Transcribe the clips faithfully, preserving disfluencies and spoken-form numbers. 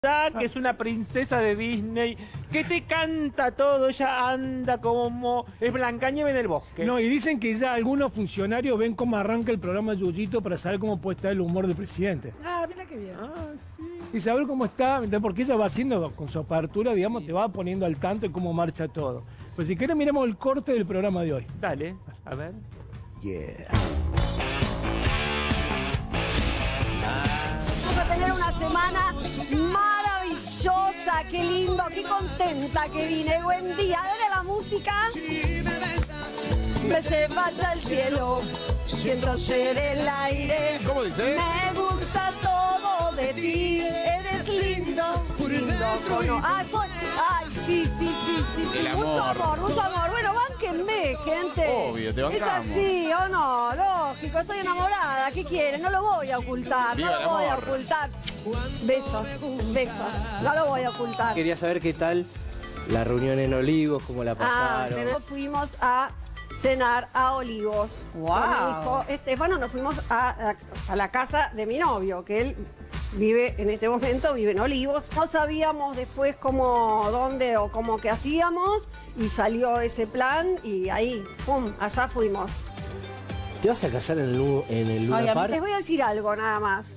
que es una princesa de Disney, que te canta todo, ella anda como... es Blancanieves en el bosque. No, y dicen que ya algunos funcionarios ven cómo arranca el programa Yuyito para saber cómo puede estar el humor del presidente. Ah, mira qué bien. Ah, sí. Y saber cómo está, porque ella va haciendo con su apertura, digamos, sí, te va poniendo al tanto de cómo marcha todo. Pues si querés miremos el corte del programa de hoy. Dale, a ver. Yeah. Vamos a tener una semana maravillosa, qué lindo, qué contenta que vine. Buen día, dale la música. Me llevas al cielo, siento ser el aire. ¿Cómo dice? Me gusta todo de ti, eres lindo, lindo. Cono. Ay, pues, ay, sí, sí, sí, sí, sí. El Mucho amor. amor, mucho amor. Bueno, bánquenme, gente. Obvio, te ¿Es bancamos. así o no? Lógico, estoy enamorada. ¿Qué quieren? No lo voy a ocultar, Viva no el lo voy a amor. ocultar. Besos, besos. No lo voy a ocultar. Quería saber qué tal la reunión en Olivos, cómo la Ah, pasaron. pero fuimos a cenar a Olivos. Wow. Con mi hijo Estefano nos fuimos a, a- a la casa de mi novio, que él vive en este momento, vive en Olivos. No sabíamos después cómo, dónde o cómo que hacíamos y salió ese plan y ahí, pum, allá fuimos. ¿Te vas a casar en el, Lu- en el Luna Ay, a mí Park? les voy a decir algo nada más.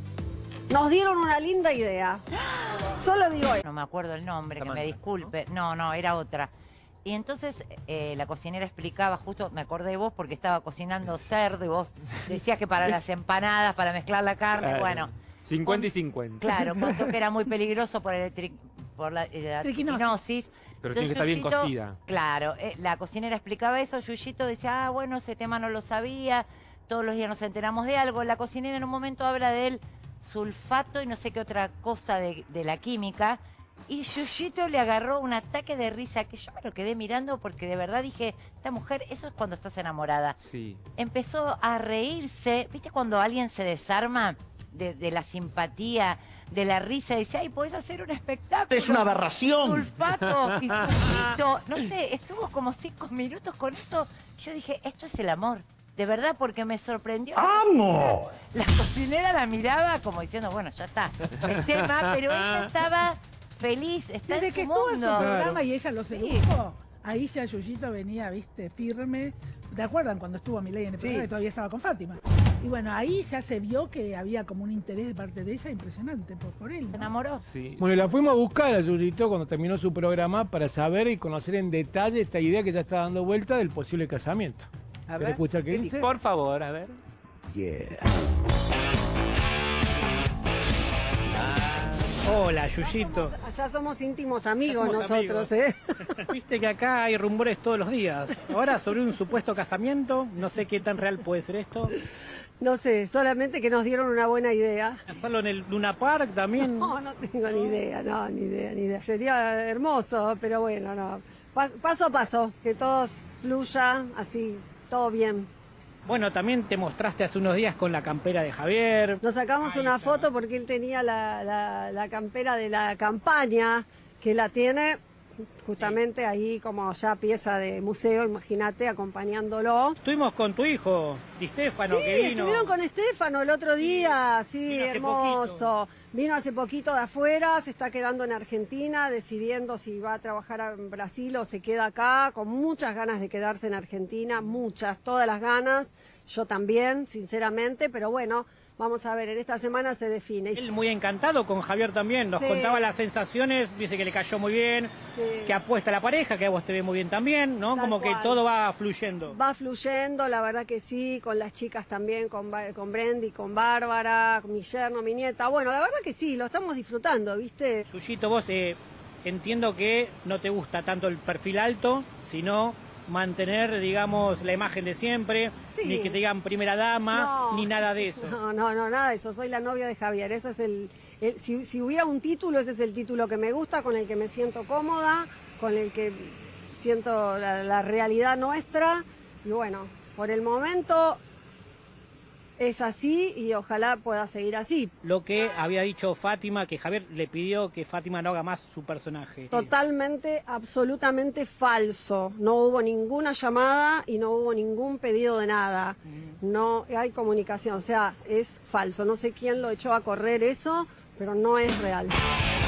Nos dieron una linda idea. Solo digo eso. No me acuerdo el nombre, Samantha, que me disculpe. ¿no? no, era otra. Y entonces eh, la cocinera explicaba, justo me acordé de vos porque estaba cocinando cerdo y vos decías que para las empanadas, para mezclar la carne, Claro. bueno. cincuenta y con- cincuenta. Claro, contó que era muy peligroso por, el tri- por la, eh, la Triquinosis. triquinosis. Pero tiene que estar bien Yuyito- cocida. Claro, eh, la cocinera explicaba eso, Yuyito decía, ah, bueno, ese tema no lo sabía, todos los días nos enteramos de algo. La cocinera en un momento habla del sulfato y no sé qué otra cosa de, de la química. Y Yuyito le agarró un ataque de risa que yo me lo quedé mirando porque de verdad dije, esta mujer, eso es cuando estás enamorada. Sí. Empezó a reírse, ¿viste cuando alguien se desarma de, de la simpatía, de la risa? Y dice, ay, podés hacer un espectáculo. Es una aberración. Sulfato y Yuyito. No sé, estuvo como cinco minutos con eso. Yo dije, esto es el amor. De verdad, porque me sorprendió. ¡Amo! La cocinera la miraba como diciendo, bueno, ya está, el tema, pero ella estaba feliz, está Desde en que su estuvo en su mundo. programa y ella lo Sí. sedujo, ahí ya Yuyito venía, viste, firme. ¿Te acuerdan cuando estuvo Milei en el programa y todavía estaba con Fátima? Y bueno, ahí ya se vio que había como un interés de parte de ella impresionante por, por él, Se ¿no? enamoró. Sí. Bueno, y la fuimos a buscar a Yuyito cuando terminó su programa para saber y conocer en detalle esta idea que ya está dando vuelta del posible casamiento. A ¿Querés ver. escuchar qué dice? Por favor, a ver. Yeah. Hola, Yuyito. Allá somos íntimos amigos Ya somos nosotros, ¿eh? Viste que acá hay rumores todos los días. Ahora sobre un supuesto casamiento, no sé qué tan real puede ser esto. No sé, solamente que nos dieron una buena idea. Hacerlo en el Luna Park también. No, no tengo ni idea, no, ni idea, ni idea. Sería hermoso, pero bueno, no. Pa- paso a paso, que todo fluya así, todo bien. Bueno, también te mostraste hace unos días con la campera de Javier. Nos sacamos Ahí una está. foto porque él tenía la, la- la campera de la campaña, que la tiene justamente ahí como ya pieza de museo, imagínate, acompañándolo. Estuvimos con tu hijo, Di Stefano, Sí, que vino. estuvieron con Estefano el otro día, sí, vino hace hermoso. Vino hace poquito de afuera, se está quedando en Argentina, decidiendo si va a trabajar en Brasil o se queda acá, con muchas ganas de quedarse en Argentina, muchas, todas las ganas. Yo también, sinceramente, pero bueno, vamos a ver, en esta semana se define. Él muy encantado con Javier también. Nos Sí. contaba las sensaciones, dice que le cayó muy bien, Sí. que apuesta a la pareja, que a vos te ve muy bien también, ¿no? Tal Como que cual. todo va fluyendo. Va fluyendo, la verdad que sí, con las chicas también, con, Ba- con Brendy, con Bárbara, con mi yerno, mi nieta. Bueno, la verdad que sí, lo estamos disfrutando, ¿viste? Yuyito, vos eh, entiendo que no te gusta tanto el perfil alto, sino mantener, digamos, la imagen de siempre, Sí. ni que te digan primera dama, No. ni nada de eso. No, no, no, nada de eso. Soy la novia de Javier. Ese es el, el- si, si hubiera un título, ese es el título que me gusta, con el que me siento cómoda, con el que siento la, la realidad nuestra. Y bueno, por el momento es así y ojalá pueda seguir así. Lo que había dicho Fátima, que Javier le pidió que Fátima no haga más su personaje. Totalmente, absolutamente falso. No hubo ninguna llamada y no hubo ningún pedido de nada. No hay comunicación, o sea, es falso. No sé quién lo echó a correr eso, pero no es real.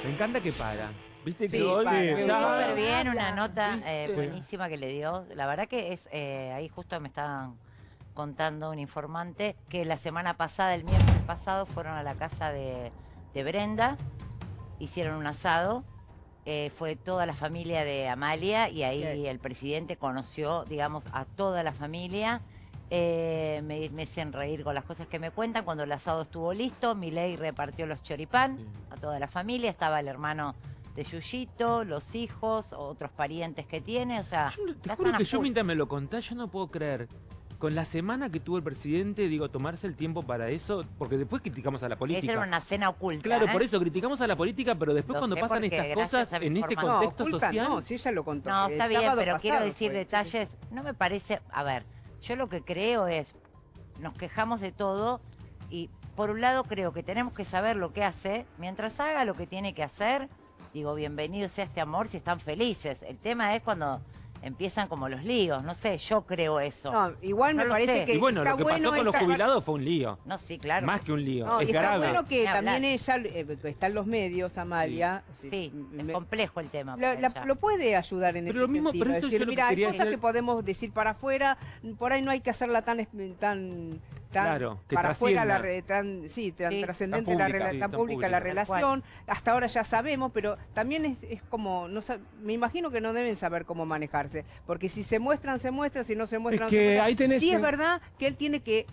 Me encanta que para. Viste Sí, que hoy para. ya- Súper bien, una nota eh, ¿Viste? buenísima que le dio. La verdad que es, eh, ahí justo me estaban contando un informante que la semana pasada, el miércoles pasado, fueron a la casa de, de Brenda, hicieron un asado, eh, fue toda la familia de Amalia y ahí Bien. el presidente conoció, digamos, a toda la familia. Eh, me, me hacen reír con las cosas que me cuentan. Cuando el asado estuvo listo, Milei repartió los choripán a toda la familia, estaba el hermano de Yuyito, los hijos, otros parientes que tiene, o sea, Yo, te ya juro están a que yo full. mientras me lo contás, yo no puedo creer. Con la semana que tuvo el presidente, digo, tomarse el tiempo para eso, porque después criticamos a la Debe política. ser una cena oculta. Claro, ¿eh? por eso criticamos a la política, pero después Lo cuando sé pasan porque estas gracias cosas a mi en este información. No, contexto oculta social. no, si ella lo contó. No, el está bien, sábado pero quiero pasado decir fue. detalles. No me parece. A ver, yo lo que creo es. Nos quejamos de todo y por un lado creo que tenemos que saber lo que hace. Mientras haga lo que tiene que hacer, digo, bienvenido sea este amor si están felices. El tema es cuando empiezan como los líos. No sé, yo creo eso. No, igual No me lo parece sé. que Y bueno, está lo que bueno pasó con los esta- jubilados fue un lío. No, sí, claro. Más que un lío. No, es y está grave. bueno que Ni hablar. también ella, eh, está en los medios, Amalia. Sí, es me- complejo el tema. La- para la- ella. lo puede ayudar en Pero ese lo mismo, sentido. pero eso decir, yo lo que mira, hay quería cosas decir- que podemos decir para afuera, por ahí no hay que hacerla tan es- tan tan Claro, que para afuera la trascienda. re- tan sí, tan Sí. trascendente Tan la pública, rela- sí, tan tan pública la pública. Tal cual. relación. Hasta ahora ya sabemos, pero también es, es como no sab- me imagino que no deben saber cómo manejarse, porque si se muestran se muestran, si no se muestran que no se muestran. ahí tenés Sí es un- verdad que él tiene que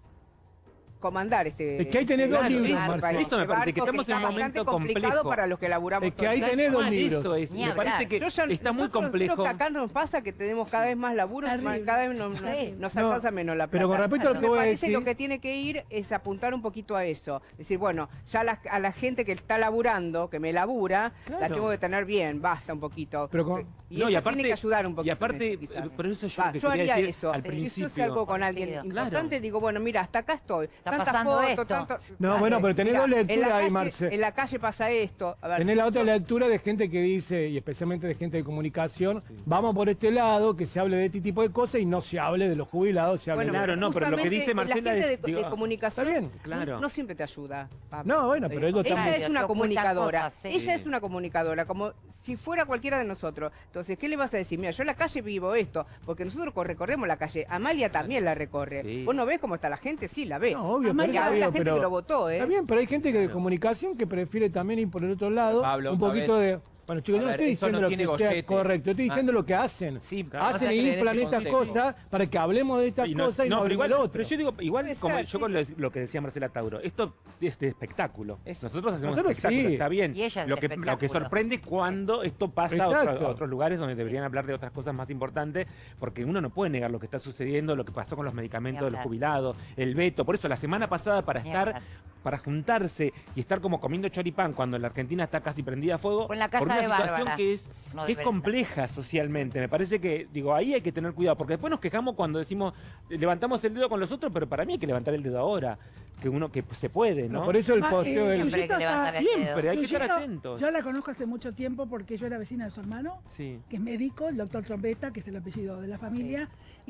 comandar este Es que ahí tenés dos este libros, barco, Marcelo. Eso me parece que barco estamos en un está bastante momento complicado complejo. para los que laburamos Es que todo el ahí día. tenés dos Mal, libros. Eso es. Ni Me hablar. parece que Yo ya- está muy nosotros complejo. Creo que acá nos pasa que tenemos cada vez más laburo, Terrible. cada vez nos, Sí. nos No, alcanza menos la plata. pero con respecto a lo que Me voy a parece decir- lo que tiene que ir es apuntar un poquito a eso. Decir, bueno, ya la- a la gente que está laburando, que me labura, la Claro. tengo que tener bien, basta un poquito. Pero con- y No, y ella aparte- tiene que ayudar un poquito. y aparte, en eso, quizás. por eso yo Va, lo que yo quería haría decir eso. al Si yo principio. salgo con alguien Coincido. importante, Claro. digo, bueno, mira, hasta acá estoy. Tantas pasando fotos, esto. tanto- No, Vale, bueno, pero tenés mirá, dos en la lecturas ahí, calle- Marce. En la calle pasa esto. A ver, Tenés la otra lectura de gente que dice, y especialmente de gente de comunicación, vamos por este lado, que se hable de este tipo de cosas y no se hable de los jubilados, se hable Bueno, de... Claro, no, pero lo que justamente dice Marcela la gente es, de, digo, de comunicación está bien, claro. no, no siempre te ayuda. Pablo. No, bueno, pero ellos ella también- es una Te ocultan comunicadora. cosas, sí. Ella es una comunicadora, como si fuera cualquiera de nosotros. Entonces, ¿qué le vas a decir? Mira, yo en la calle vivo esto, porque nosotros cor- recorremos la calle. Amalia también la recorre. Sí. ¿Vos no ves cómo está la gente? Sí, la ves. No, obvio, Amalia, pero, la obvio, gente pero- que lo votó, ¿eh? Está bien, pero hay gente que de comunicación que prefiere también ir por el otro lado, Pablo, un poquito ¿sabes? de... Bueno, chicos, A yo no ver, estoy eso diciendo no lo tiene que sea gollete. correcto, estoy diciendo Ah. lo que hacen. Sí, Hacen pasa y que en inflan ese estas contexto- cosas para que hablemos de estas Y no, cosas y no, no, pero hablemos igual, de lo otro. pero yo digo, igual Puede como ser, yo sí. con lo, lo que decía Marcela Tauro, esto es de espectáculo. Eso. Nosotros hacemos Nosotros espectáculo, sí. está bien. Y ella es lo del que, lo que espectáculo. sorprende cuando esto pasa a, otro- Exacto. a otros lugares donde deberían hablar de otras cosas más importantes, porque uno no puede negar lo que está sucediendo, lo que pasó con los medicamentos Ni de los hablar. jubilados, el veto. Por eso la semana pasada para Ni estar, hablar. para juntarse y estar como comiendo choripán cuando la Argentina está casi prendida a fuego, Fue en la casa por una de situación Bárbara. que es, No, que de es Brenda. compleja socialmente. Me parece que, digo, ahí hay que tener cuidado, porque después nos quejamos cuando decimos, eh, levantamos el dedo con los otros, pero para mí hay que levantar el dedo ahora, que uno que se puede, ¿no? No, por eso el Ah, posteo eh, del... Siempre hay que Yuyito está- levantar el dedo. Siempre, hay que estar Yuyito, atentos. Yo la conozco hace mucho tiempo porque yo era vecina de su hermano, Sí. que es médico, el doctor Trombetta, que es el apellido de la familia,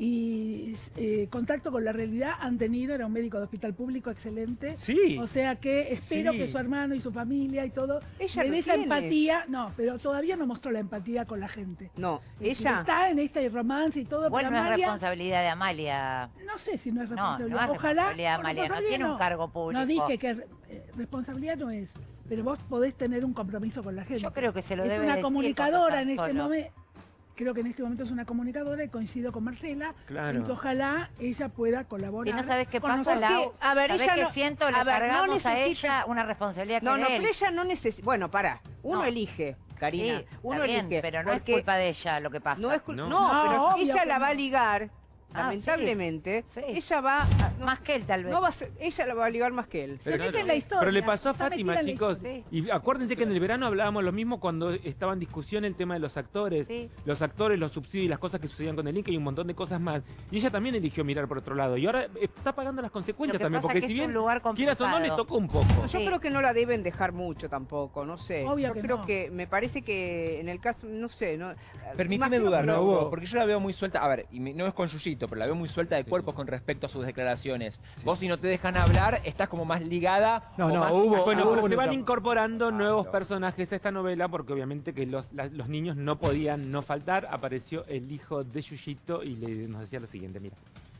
y eh, contacto con la realidad han tenido, era un médico de hospital público excelente. Sí. O sea que espero Sí. que su hermano y su familia y todo Ella le lo dé esa tiene. empatía. No, pero todavía no mostró la empatía con la gente. No, Es decir, ella. está en este romance y todo, Igual pero no es Amalia, responsabilidad de Amalia. no sé si no es No, responsabilidad. no es Ojalá. responsabilidad de o Amalia, no responsabilidad tiene un cargo público. No dije que eh, responsabilidad no es, pero vos podés tener un compromiso con la gente. Yo creo que se lo es debe una decir comunicadora cuando en está este solo. momento. Creo que en este momento es una comunicadora y coincido con Marcela Claro. en que ojalá ella pueda Si colaborar. no sabes qué con pasa, nosotros. Lau, a ver, ¿sabés ella qué no- siento? Le a ver, no cargamos a necesita- ella una responsabilidad que No, es no, de él. pero ella no necesita. Bueno, pará. Uno No. elige, Karina. Sí, Uno está bien, elige. pero no porque es culpa de ella lo que pasa. No, es cul- No. no, No, pero obvio ella que la va a no. ligar. Ah, Lamentablemente, sí. ella va a- no, Más que él, tal vez. no va a ser- ella la va a ligar más que él. Se Pero mete en claro. la historia. Pero le pasó a está Fátima, metida en la chicos. historia. Y acuérdense que en el verano hablábamos lo mismo cuando estaba en discusión el tema de los actores. Sí. Los actores, los subsidios y las cosas que sucedían con el Inca y un montón de cosas más. Y ella también eligió mirar por otro lado. Y ahora está pagando las consecuencias Lo que también. pasa Porque que si es bien un lugar quieras o no, le complicado. tocó un poco. Yo Sí. creo que no la deben dejar mucho tampoco, no sé. Obvio yo que creo no. que me parece que en el caso, no sé, no. Permíteme imagino dudar, que ¿no, lo- Hugo? Porque yo la veo muy suelta. A ver, y me- no es con Yuyito, Yuyito, pero la veo muy suelta de cuerpos con respecto a sus declaraciones. Vos, si no te dejan hablar, estás como más ligada. No, o no, más hubo- Bueno, hubo pero se una van etapa. incorporando nuevos claro. personajes a esta novela porque obviamente que los, la- los niños no podían no faltar. Apareció el hijo de Yuyito y le, nos decía lo siguiente, mira.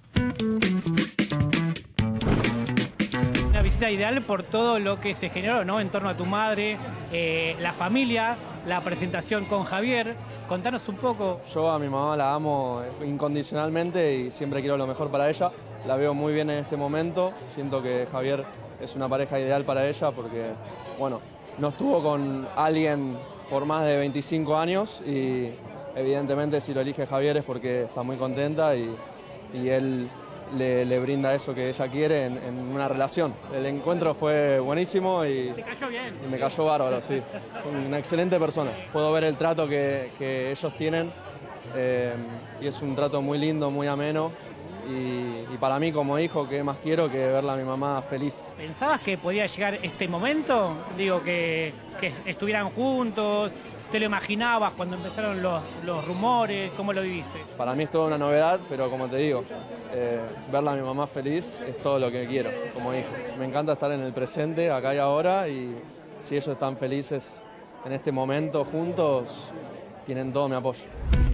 Una visita ideal por todo lo que se generó, ¿no? En torno a tu madre, eh, la familia, la presentación con Javier. Contanos un poco. Yo a mi mamá la amo incondicionalmente y siempre quiero lo mejor para ella. La veo muy bien en este momento. Siento que Javier es una pareja ideal para ella porque, bueno, no estuvo con alguien por más de veinticinco años y evidentemente si lo elige Javier es porque está muy contenta y, y él le, le brinda eso que ella quiere en, en una relación. El encuentro fue buenísimo y, Te cayó bien. y me cayó bárbaro, sí. Es una excelente persona. Puedo ver el trato que, que ellos tienen eh, y es un trato muy lindo, muy ameno. Y, y para mí como hijo, ¿qué más quiero que verla a mi mamá feliz? ¿Pensabas que podía llegar este momento? Digo, que, que estuvieran juntos. ¿Te lo imaginabas cuando empezaron los, los rumores? ¿Cómo lo viviste? Para mí es toda una novedad, pero como te digo, eh, verla a mi mamá feliz es todo lo que quiero como hijo. Me encanta estar en el presente, acá y ahora, y si ellos están felices en este momento juntos, tienen todo mi apoyo.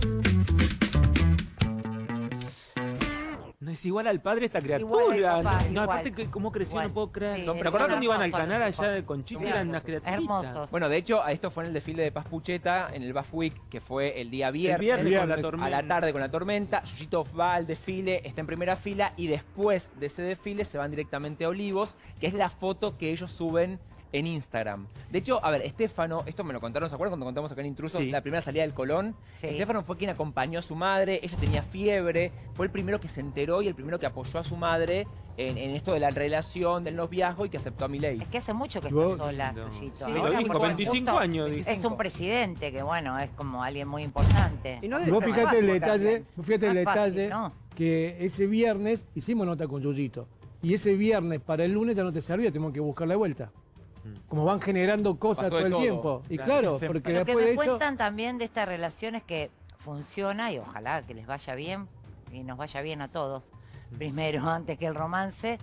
No es igual al padre esta Igual criatura. al papá, no, igual. aparte que cómo creció, Igual. no puedo creer. Sí, ¿Pero son acordás cuando iban al hermosos canal los allá dos. de Conchita? Sí, Eran unas criaturitas. hermosos. Bueno, de hecho, esto fue en el desfile de Paz Pucheta, en el Buff Week, que fue el día viernes, viernes con la a la tormenta. tarde con la tormenta. Yuyito va al desfile, está en primera fila y después de ese desfile se van directamente a Olivos, que es la foto que ellos suben en Instagram. De hecho, a ver, Estefano, esto me lo contaron, ¿se acuerdan cuando contamos acá en Intrusos? Sí. La primera salida del Colón. Sí. Estefano fue quien acompañó a su madre, ella tenía fiebre, fue el primero que se enteró y el primero que apoyó a su madre en, en esto de la relación, del noviazgo y que aceptó a Milei. Es que hace mucho que Y vos- está sola, No. Yuyito. Sí, Ahora lo dijo, porque veinticinco justo años, Es veinticinco. un presidente que, bueno, es como alguien muy importante. Y no debe Vos ser fíjate el fácil detalle, también. vos fíjate el No es fácil, detalle ¿no? que ese viernes hicimos nota con Yuyito. Y ese viernes para el lunes ya no te servía, tenemos que buscar la vuelta. Como van generando cosas Pasó todo de el todo. tiempo. Y Claro. claro, Sí. porque Lo que después me de esto... cuentan también de esta relación es que funciona y ojalá que les vaya bien y nos vaya bien a todos. Primero, antes que el romance.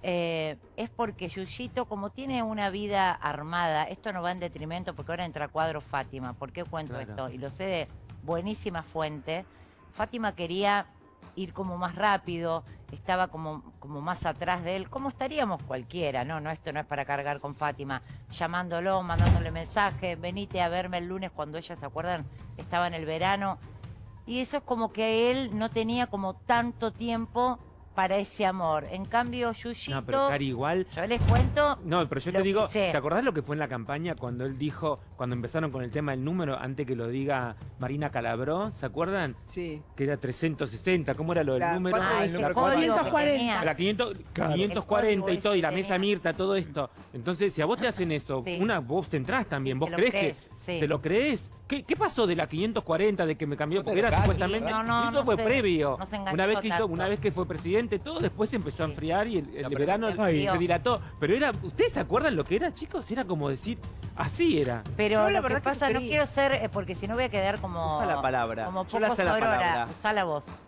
eh, es porque Yuyito, como tiene una vida armada, esto no va en detrimento porque ahora entra a cuadro Fátima. ¿Por qué cuento Claro. esto? Y lo sé de buenísima fuente. Fátima quería ir como más rápido, estaba como, como más atrás de él, como estaríamos cualquiera, ¿no? No, esto no es para cargar con Fátima, llamándolo, mandándole mensaje, venite a verme el lunes cuando ella, ¿se acuerdan? Estaba en el verano. Y eso es como que él no tenía como tanto tiempo para ese amor. En cambio, Yuyito, No, pero Cari, igual. yo les cuento. No, pero yo lo te digo, que sé. ¿te acordás lo que fue en la campaña cuando él dijo, cuando empezaron con el tema del número, antes que lo diga Marina Calabró? ¿Se acuerdan? Sí. Que era trescientos sesenta, ¿cómo era lo del La- número? ¿cuánto Ah, el ese número código que quinientos cuarenta. tenía. La quinientos, Claro. quinientos cuarenta y El todo, y la código mesa ese Mirta, todo esto. Entonces, si a vos te hacen eso, Sí. una, vos te entrás también, Sí, vos te lo crees, crees, que sí. te lo crees. ¿Qué, qué pasó de la quinientos cuarenta de que me cambió? Porque era Casi, supuestamente. no, no, eso no fue se- previo. no se enganchó una vez que hizo, tanto. una vez que fue presidente, todo después se empezó a Sí. enfriar y el, el No, pero- verano Se enfrió. se dilató. Pero era, ¿ustedes se acuerdan lo que era, chicos? Era como decir, así era. Pero Yo la lo que verdad que pasa, no quería- quiero ser, eh, porque si no voy a quedar como... Usa la palabra. Como Yo poco la sé la sorora. palabra. Usala vos.